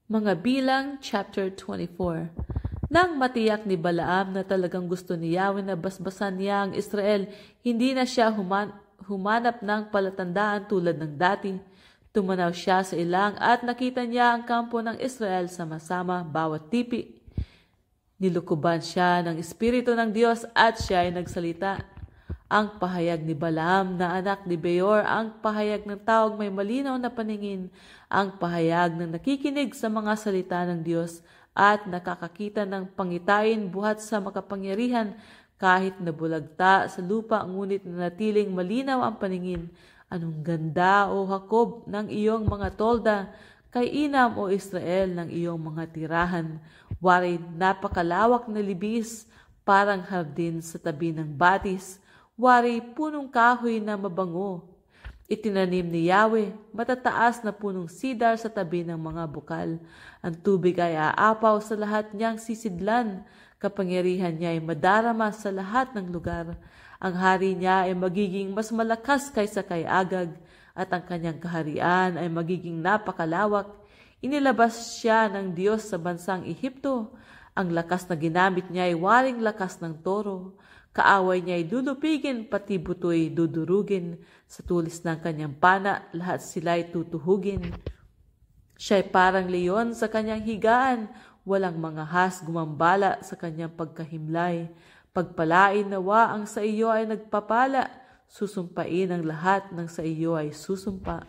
Mga Bilang, chapter 24. Nang matiyak ni Balaam na talagang gusto ni Yahweh na basbasan niya ang Israel, hindi na siya humanap ng palatandaan tulad ng dati. Tumanaw siya sa ilang at nakita niya ang kampo ng Israel sama-sama bawat tipi. Nilukuban siya ng Espiritu ng Diyos at siya ay nagsalita. Ang pahayag ni Balaam na anak ni Beor, ang pahayag ng taong may malinaw na paningin, ang pahayag ng nakikinig sa mga salita ng Diyos at nakakakita ng pangitain buhat sa makapangyarihan kahit nabulagta sa lupa ngunit nanatiling malinaw ang paningin. Anong ganda o Hakob ng iyong mga tolda, kay Inam o Israel ng iyong mga tirahan. Wari napakalawak na libis, parang hardin sa tabi ng batis. Wari punong kahoy na mabango. Itinanim ni Yahweh, matataas na punong sidar sa tabi ng mga bukal. Ang tubig ay aapaw sa lahat niyang sisidlan. Kapangyarihan niya ay madarama sa lahat ng lugar. Ang hari niya ay magiging mas malakas kaysa kay Agag, at ang kanyang kaharian ay magiging napakalawak. Inilabas siya ng Diyos sa bansang Ehipto. Ang lakas na ginamit niya ay waring lakas ng toro. Kaaway niya ay lulupigin, pati buto'y dudurugin. Sa tulis ng kanyang pana, lahat sila'y tutuhugin. Siya'y parang leon sa kanyang higaan, walang mga has gumambala sa kanyang pagkahimlay. Pagpalain nawa ang sa iyo ay nagpapala, susumpain ang lahat ng sa iyo ay susumpa.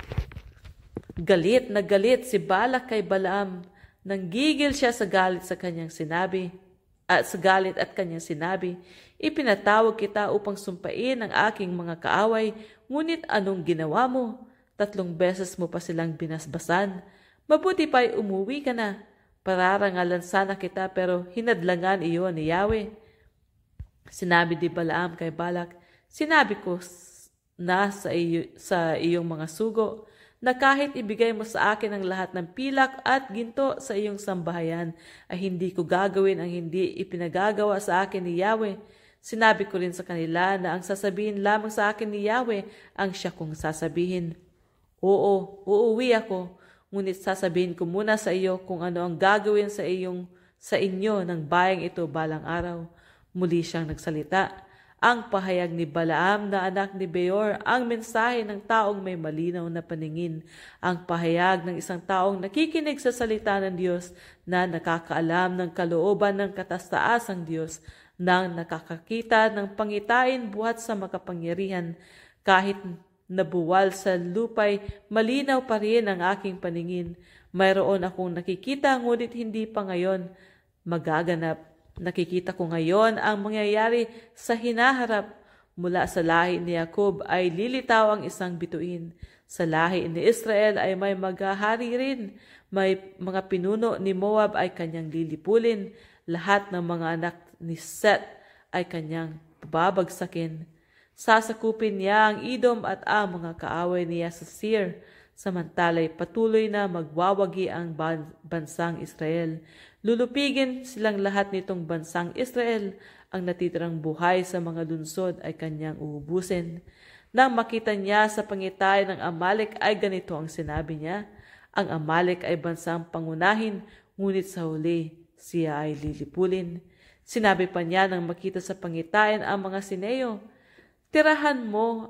Galit na galit si Balak kay Balaam. Nanggigil siya sa galit sa kanyang sinabi. At kanyang sinabi, ipinatawag kita upang sumpain ang aking mga kaaway, ngunit anong ginawa mo? 3 beses mo pa silang binasbasan. Mabuti pa'y umuwi ka na. Pararangalan sana kita pero hinadlangan iyon ni Yahweh. Sinabi di Balaam kay Balak, sinabi ko na sa iyong mga sugo, na kahit ibigay mo sa akin ang lahat ng pilak at ginto sa iyong sambahayan, ay hindi ko gagawin ang hindi ipinagagawa sa akin ni Yahweh. Sinabi ko rin sa kanila na ang sasabihin lamang sa akin ni Yahweh ang siya kong sasabihin. Oo, uuwi ako, ngunit sasabihin ko muna sa iyo kung ano ang gagawin sa inyo ng bayang ito balang araw. Muli siyang nagsalita. Ang pahayag ni Balaam na anak ni Beor, ang mensahe ng taong may malinaw na paningin, ang pahayag ng isang taong nakikinig sa salita ng Diyos na nakakaalam ng kalooban ng katastaasang Diyos, nang nakakakita ng pangitain buhat sa makapangyarihan. Kahit nabuwal sa lupay, malinaw pa rin ang aking paningin. Mayroon akong nakikita ngunit hindi pa ngayon magaganap. Nakikita ko ngayon ang mangyayari sa hinaharap. Mula sa lahi ni Jacob ay lilitaw ang isang bituin. Sa lahi ni Israel ay may maghahari rin. May mga pinuno ni Moab ay kanyang lilipulin. Lahat ng mga anak ni Seth ay kanyang babagsakin. Sasakupin niya ang Edom at ang mga kaaway niya sa Seir. Samantala'y patuloy na magwawagi ang bansang Israel. Lulupigin silang lahat nitong bansang Israel. Ang natitirang buhay sa mga lunsod ay kanyang uubusin. Nang makita niya sa pangitay ng Amalek ay ganito ang sinabi niya. Ang Amalek ay bansang pangunahin, ngunit sa huli siya ay lilipulin. Sinabi pa niya nang makita sa pangitayan ang mga Sineo, tirahan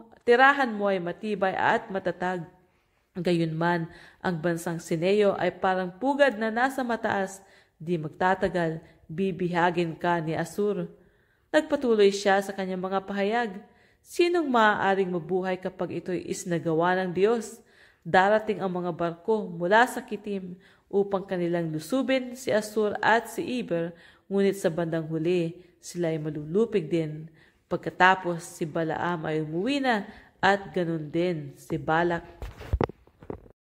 mo ay matibay at matatag. Gayunman, ang bansang Sineo ay parang pugad na nasa mataas, di magtatagal, bibihagin ka ni Asur. Nagpatuloy siya sa kanyang mga pahayag. Sinong maaaring mabuhay kapag ito'y isnagawa ng Diyos? Darating ang mga barko mula sa Kitim upang kanilang lusubin si Asur at si Iber, ngunit sa bandang huli sila ay malulupig din. Pagkatapos si Balaam ay umuwi na at ganun din si Balak.